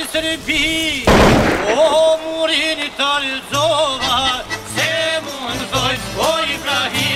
Srbiji, o murini tal zova, se mun zoj svoj Ibrahim.